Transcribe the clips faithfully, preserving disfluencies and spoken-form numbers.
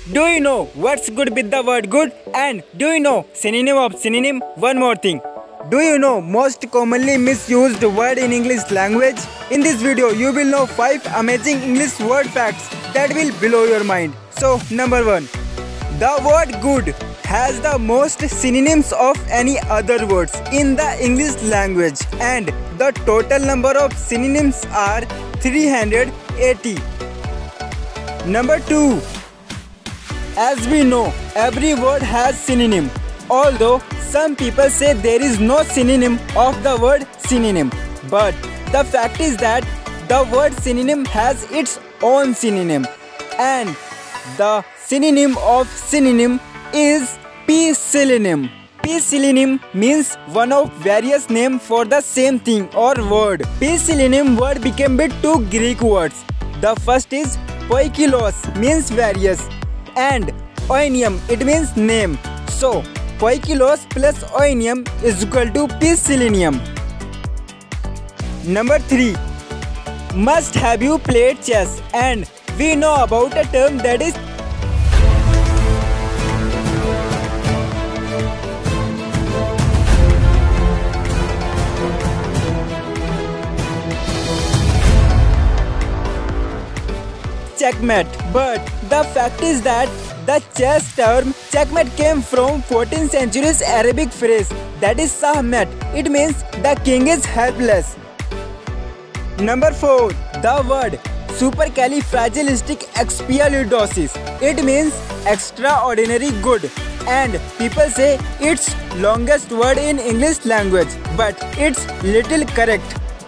Do you know what's good with the word good? And do you know synonym of synonym? One more thing. Do you know most commonly misused word in English language? In this video, you will know five amazing English word facts that will blow your mind. So, number one. The word good has the most synonyms of any other words in the English language, and the total number of synonyms are three hundred eighty. Number two. As we know, every word has synonym, although some people say there is no synonym of the word synonym. But the fact is that the word synonym has its own synonym, and the synonym of synonym is p-synonym. P-synonym means one of various names for the same thing or word. P-synonym word became with two Greek words. The first is poikilos, means various, and oinium, it means name. So poikilos plus oinium is equal to p-synonym. Number three. Must have you played chess? And we know about a term that is checkmate. But the fact is that the chess term checkmate came from fourteenth century's Arabic phrase that is sahmat. It means the king is helpless. Number four. The word supercalifragilisticexpialidocious. It means extraordinary good, and people say it's longest word in English language, but it's little correct.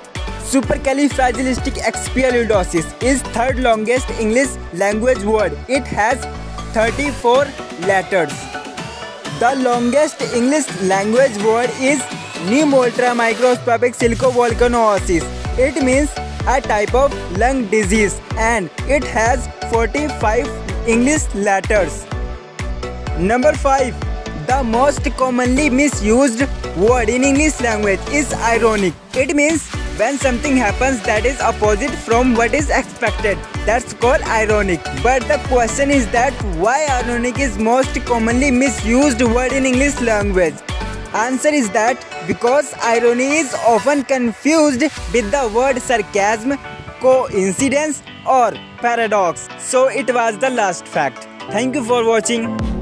Supercalifragilisticexpialidocious is third longest English language word. It has thirty-four letters. The longest English language word is pneumotramicroscopic silicovolcanoosis. It means a type of lung disease, and it has forty-five English letters. Number five. The most commonly misused word in English language is ironic. It means when something happens that is opposite from what is expected. That's called ironic. But the question is that why ironic is most commonly misused word in English language? Answer is that because irony is often confused with the word sarcasm, coincidence or paradox. So it was the last fact. Thank you for watching.